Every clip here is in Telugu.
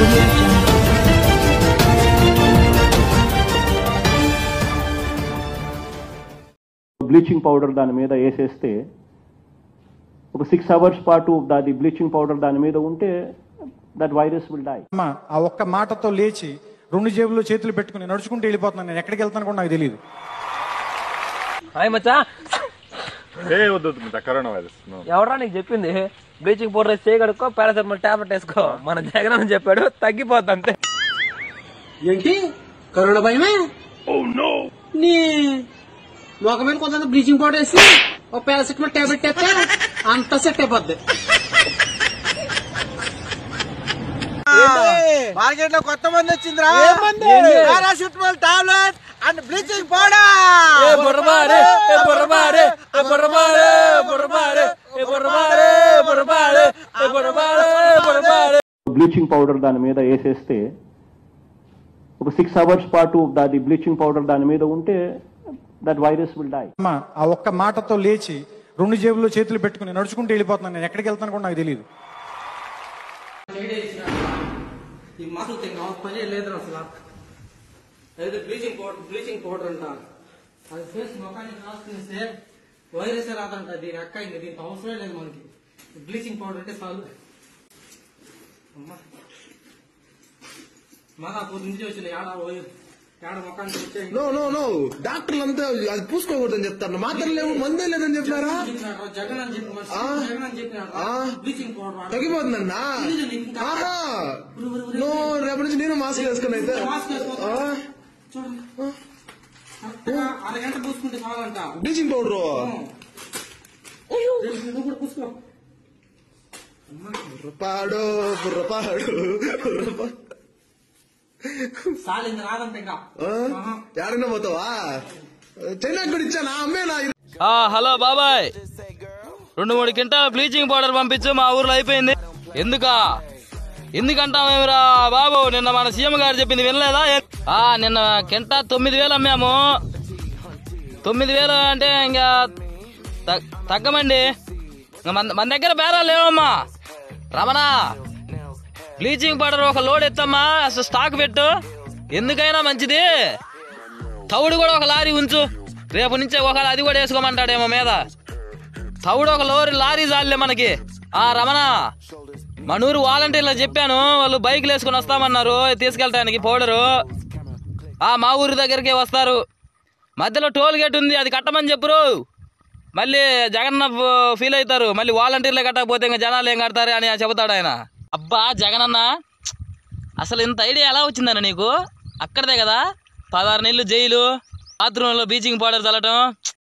బ్లీచింగ్ పౌడర్ దాని మీద వేసేస్తే ఒక 6 hours పాటు దాని బ్లీచింగ్ పౌడర్ దాని మీద ఉంటే దట్ వైరస్ విల్ డై. ఆ ఒక్క మాటతో లేచి 2 జేబుల్లో చేతులు పెట్టుకుని నడుచుకుంటూ వెళ్ళిపోతున్నాను. నేను ఎక్కడికి వెళ్తాను కూడా నాకు తెలియదు. కరోనా వైరస్ ఎవరా నీకు చెప్పింది? బ్లీచింగ్ పౌడర్ వేసి చేయగడుకో, పారాసెటమాల్ టాబ్లెట్ వేసుకో. మన జగన్ అని చెప్పాడు, తగ్గిపోద్ది అంతే. ఏంటి కరోనా భయమే? నీ మొక్క మీద కొంత బ్లీచింగ్ పౌడర్ వేసి ఒక పారాసెటమాల్ టాబ్లెట్ వేస్తే అంత సెట్ అయిపోద్ది. మార్కెట్ లో కొత్త మంది వచ్చిందిరా, paracetamol tablet and bleaching powder. Bleaching powder దాని మీద వేసేస్తే ఒక 6 hours పాటు దాని బ్లీచింగ్ పౌడర్ దాని మీద ఉంటే దట్ వైరస్ విల్ డై. ఆ ఒక్క మాటతో లేచి 2 జేబుల్లో చేతులు పెట్టుకుని నడుచుకుంటూ వెళ్ళిపోతున్నాను. నేను ఎక్కడికి వెళ్తాను కూడా నాకు తెలియదు. ఈ మాటలు పని లేదు అసలు. అదే బ్లీచింగ్ పౌడర్ అంట, అది ఫేస్ మొఖానికి రాసుకునేస్తే వైరస్ రాదంట. దీని అక్క ఇంకా దీనికి అవసరం లేదు మనకి. బ్లీచింగ్ పౌడర్ అంటే చాలు. మాదాపూర్ నుంచి వచ్చిన ఏడ మొఖానికి వచ్చాయి. డాక్టర్లు అంతా అది పూసుకోకూడదని చెప్తారు. మాత్రం లేవు, మందే లేదని చెప్పారా? జగన్ అని చెప్పి చెప్పినాడు బ్లీచింగ్ పౌడర్ తగ్గిపోతుందన్నా. రేపటి నుంచి నేను మాస్క్ వేసుకుని అయితే చూడండి, అరగంట పూసుకుంటే చాలంట బ్లీచింగ్ పౌడర్. నువ్వు కూడా పూసుకో. సాలింది రాదంట. ఇంకా ఎడన్నా పోతావా? చైనాకి కూడా ఇచ్చానా అమ్మేనా? హలో బాబాయ్, 2-3 క్వింటాల్ బ్లీచింగ్ పౌడర్ పంపించు, మా ఊర్లో అయిపోయింది. ఎందుకంటామేమిరా బాబు? నిన్న మన సీఎం గారు చెప్పింది వినలేదా? నిన్న కింటా 9,000 అమ్మాము. 9,000 అంటే ఇంకా తగ్గమండి. మన దగ్గర బేరాలు లేవమ్మా. రమణ, బ్లీచింగ్ పౌడర్ ఒక లోడ్ ఎత్తమ్మా, అసలు స్టాక్ పెట్టు. ఎందుకైనా మంచిది. తవుడు కూడా ఒక లారీ ఉంచు. రేపు నుంచే ఒకవేళ అది కూడా వేసుకోమంటాడేమో మీద. తవుడు ఒక లారీ చాలే మనకి. రమణ, మనూరు వాలంటీర్లకు చెప్పాను, వాళ్ళు బైక్లు వేసుకుని వస్తామన్నారు తీసుకెళ్ళటానికి పౌడరు. మా ఊరి దగ్గరికి వస్తారు. మధ్యలో టోల్ గేట్ ఉంది, అది కట్టమని చెప్పురు. మళ్ళీ జగన్న ఫీల్ అవుతారు. మళ్ళీ వాలంటీర్లే కట్టకపోతే ఇంకా జనాలు ఏం కడతారు అని చెబుతాడు ఆయన. అబ్బా జగనన్న, అసలు ఇంత ఐడియా ఎలా వచ్చిందన్న నీకు? అక్కడదే కదా 16 నెలలు జైలు, బాత్రూంలో బ్లీచింగ్ పౌడర్ చల్లటం.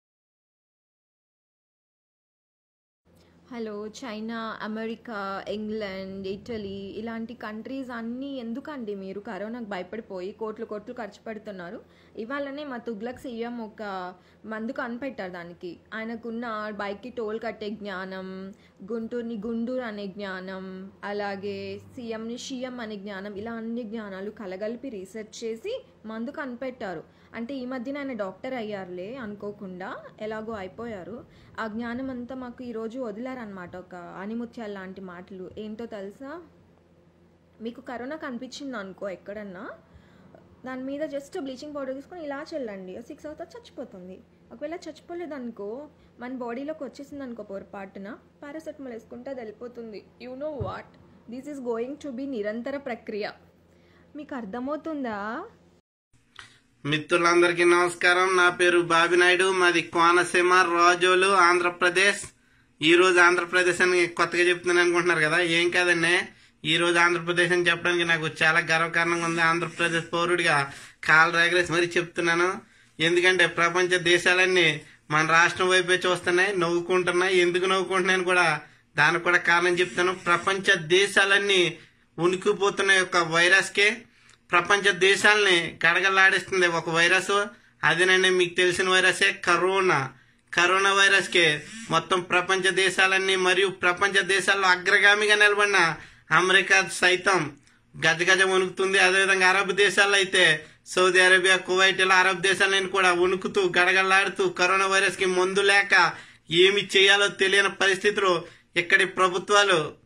Hello, China, America, England, Italy ఇలాంటి కంట్రీస్ అన్నీ ఎందుకండి మీరు కరోనాకు భయపడిపోయి కోట్లు ఖర్చు పెడుతున్నారు? ఇవాళనే మా తుగ్లక్ సీఎం ఒక మందు కనిపెట్టారు. దానికి ఆయనకున్న బైక్కి టోల్ కట్టే జ్ఞానం, గుంటూరుని గుండూరు అనే జ్ఞానం, అలాగే సీఎంని షియం అనే జ్ఞానం, ఇలా అన్ని జ్ఞానాలు కలగలిపి రీసెర్చ్ చేసి మందు కనిపెట్టారు. అంటే ఈ మధ్యన ఆయన డాక్టర్ అయ్యారులే అనుకోకుండా, ఎలాగో అయిపోయారు. ఆ జ్ఞానం అంతా మాకు ఈరోజు వదిలారనమాట. ఒక ఆనిముత్యాలు లాంటి మాటలు. ఏంటో తెలుసా? మీకు కరోనా కనిపించింది అనుకో ఎక్కడన్నా, దాని మీద జస్ట్ బ్లీచింగ్ పౌడర్ తీసుకొని ఇలా చల్లండి, 6 hours చచ్చిపోతుంది. ఒకవేళ చచ్చిపోలేదనుకో, మన బాడీలోకి వచ్చేసింది అనుకో పొరపాటున, పారాసెటమాల్ వేసుకుంటే అది వెళ్ళిపోతుంది. You know what, this is going to be నిరంతర ప్రక్రియ. మీకు అర్థమవుతుందా? మిత్రులందరికీ నమస్కారం. నా పేరు బాబినాయుడు, మాది కోనసీమ, రాజోలు, ఆంధ్రప్రదేశ్. ఈ రోజు ఆంధ్రప్రదేశ్ అని కొత్తగా చెప్తున్నాను అనుకుంటున్నారు కదా, ఏం కాదండి. ఈ రోజు ఆంధ్రప్రదేశ్ అని చెప్పడానికి నాకు చాలా గర్వకారణంగా ఉంది. ఆంధ్రప్రదేశ్ పౌరుడిగా కాలు రేగలేసి మరీ చెప్తున్నాను. ఎందుకంటే ప్రపంచ దేశాలన్నీ మన రాష్ట్రం వైపే చూస్తున్నాయి, నవ్వుకుంటున్నాయి. ఎందుకు నవ్వుకుంటున్నాయని కూడా దానికి కూడా కారణం చెప్తాను. ప్రపంచ దేశాలన్నీ ఉనికిపోతున్న ఒక వైరస్కే, ప్రపంచ దేశాలని గడగలాడిస్తుంది ఒక వైరస్. అదేనండి మీకు తెలిసిన వైరసే కరోనా వైరస్ కే మొత్తం ప్రపంచ దేశాలన్నీ మరియు ప్రపంచ దేశాల్లో అగ్రగామిగా నిలబడిన అమెరికా సైతం గజగజ వణుకుతుంది. అదేవిధంగా అరబ్ దేశాల్లో అయితే సౌదీ అరేబియా, కువైట్ ఇలా అరబ్ దేశాలను కూడా వణుకుతూ గడగలాడుతూ కరోనా వైరస్ కి మందు లేక ఏమి చేయాలో తెలియని పరిస్థితుల్లో ఇక్కడి ప్రభుత్వాలు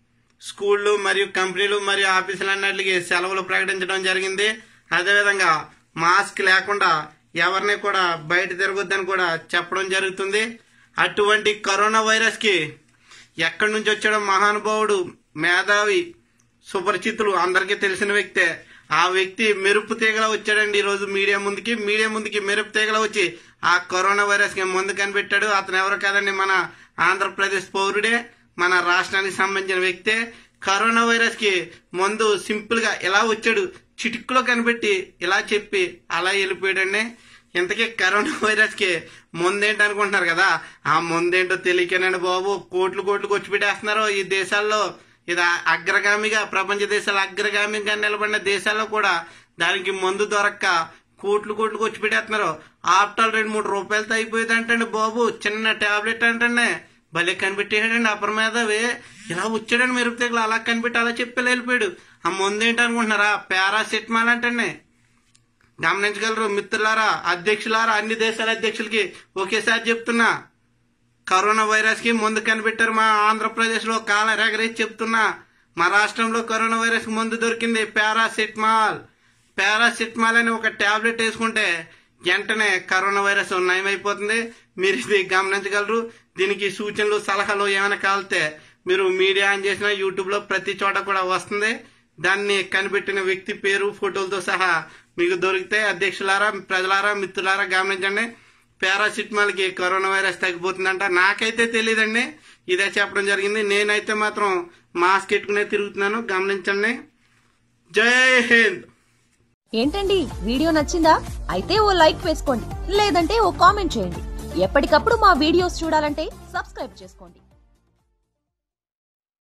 స్కూళ్ళు మరియు కంపెనీలు మరియు ఆఫీసులన్నిటికీ సెలవులు ప్రకటించడం జరిగింది. అదేవిధంగా మాస్క్ లేకుండా ఎవరిని కూడా బయట తిరగొద్దని కూడా చెప్పడం జరుగుతుంది. అటువంటి కరోనా వైరస్ కి ఎక్కడి నుంచి వచ్చాడో మహానుభావుడు, మేధావి, సుపరిచితులు, అందరికీ తెలిసిన వ్యక్తే. ఆ వ్యక్తి మెరుపు తీగలా వచ్చాడండి ఈరోజు మీడియా ముందుకి మెరుపు తీగలా వచ్చి ఆ కరోనా వైరస్ కి మందు కనిపెట్టాడు. అతను ఎవరు కాదండి, మన ఆంధ్రప్రదేశ్ పౌరుడే, మన రాష్ట్రానికి సంబంధించిన వ్యక్తే. కరోనా వైరస్ కి మందు సింపుల్ గా ఇలా వచ్చాడు, చిటిక్కులో కనిపెట్టి ఇలా చెప్పి అలా వెళ్ళిపోయాడండి. ఇంతకీ కరోనా వైరస్ కి ముందేంటి అనుకుంటున్నారు కదా, ఆ ముందేంటో తెలియకేనండి బాబు. కోట్లు ఖర్చు పెట్టేస్తున్నారు ఈ దేశాల్లో. ఇది అగ్రగామిగా, ప్రపంచ దేశాల అగ్రగామిగా నిలబడిన దేశాల్లో కూడా దానికి మందు దొరక్క కోట్లు ఖర్చు పెట్టేస్తున్నారు. ఆఫ్టర్ 2-3 రూపాయలతో అయిపోయేది అంటండి బాబు, చిన్న టాబ్లెట్ అంటండి. భలే కనిపెట్టేసాడండి అపరమేధవి. ఇలా వచ్చాడండి మెరుపు తెగలు, అలా కనిపెట్టి అలా చెప్పి వెళ్ళిపోయాడు. ఆ ముందు ఏంటి అనుకుంటున్నారా, పారాసెటమాల్ అంటండి. గమనించగలరు మిత్రులారా, అధ్యక్షులారా, అన్ని దేశాల అధ్యక్షులకి ఒకేసారి చెప్తున్నా, కరోనా వైరస్ కి ముందు కనిపెట్టారు. మా ఆంధ్రప్రదేశ్ లో కాలం ఎగరేసి చెప్తున్నా, మా రాష్ట్రంలో కరోనా వైరస్ కి ముందు దొరికింది పారాసెటమాల్ అని ఒక టాబ్లెట్ వేసుకుంటే వెంటనే కరోనా వైరస్ నయమైపోతుంది. మీరు ఇది గమనించగలరు. దీనికి సూచనలు, సలహాలు ఏమైనా కావాలితే మీరు మీడియా ఆన్ చేసిన యూట్యూబ్ లో ప్రతి చోట కూడా వస్తుంది. దాన్ని కనిపెట్టిన వ్యక్తి పేరు, ఫోటోలతో సహా మీకు దొరికితే. అధ్యక్షులారా, ప్రజలారా, మిత్రులారా గమనించండి. పారాసిటమాల్ కి కరోనా వైరస్ తగ్గిపోతుందంట. నాకైతే తెలియదండి, ఇదే చెప్పడం జరిగింది. నేనైతే మాత్రం మాస్క్ పెట్టుకునే తిరుగుతున్నాను. గమనించండి. జై హింద్. ఏంటండి, వీడియో నచ్చిందా? అయితే ఓ లైక్ వేసుకోండి, లేదంటే ఓ కామెంట్ చేయండి. ఎప్పటికప్పుడు మా వీడియోస్ చూడాలంటే సబ్స్క్రైబ్ చేసుకోండి.